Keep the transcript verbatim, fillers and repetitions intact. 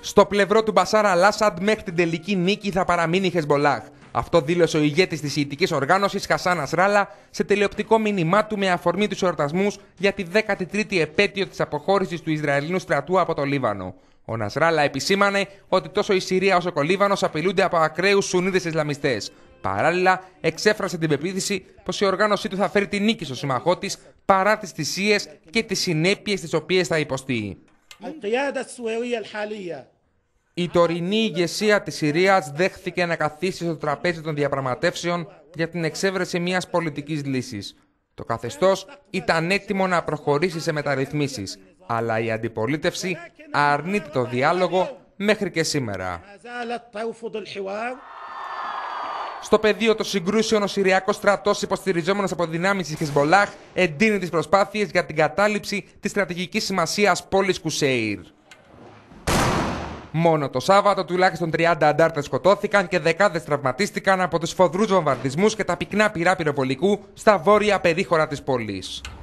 Στο πλευρό του Μπασάρ Αλ-Άσαντ μέχρι την τελική νίκη θα παραμείνει η Χεσμολάχ. Αυτό δήλωσε ο ηγέτης της Σιητικής οργάνωσης Χασάν Νασράλα σε τηλεοπτικό μήνυμά του με αφορμή τους εορτασμούς για τη δέκατη τρίτη επέτειο της αποχώρησης του Ισραηλινού στρατού από το Λίβανο. Ο Νασράλα επισήμανε ότι τόσο η Συρία όσο και ο Λίβανος απειλούνται από ακραίους Σουνίτες Ισλαμιστές. Παράλληλα, εξέφρασε την πεποίθηση πως η οργάνωσή του θα φέρει τη νίκη στο σύμμαχό της παρά τις θυσίες και τις συνέπειες τις οποίες θα υποστεί. Η τωρινή ηγεσία της Συρίας δέχθηκε να καθίσει στο τραπέζι των διαπραγματεύσεων για την εξέβρεση μιας πολιτικής λύσης. Το καθεστώς ήταν έτοιμο να προχωρήσει σε μεταρρυθμίσεις, αλλά η αντιπολίτευση αρνείται το διάλογο μέχρι και σήμερα. Στο πεδίο των συγκρούσεων, ο Συριακός στρατός, υποστηριζόμενος από δυνάμεις της Χεσμολάχ, εντείνει τις προσπάθειες για την κατάληψη της στρατηγικής σημασίας πόλης Κουσέιρ. Μόνο το Σάββατο τουλάχιστον τριάντα αντάρτες σκοτώθηκαν και δεκάδες τραυματίστηκαν από τους σφοδρούς βομβαρδισμούς και τα πυκνά πυρά πυροβολικού στα βόρεια περίχωρα της πόλης.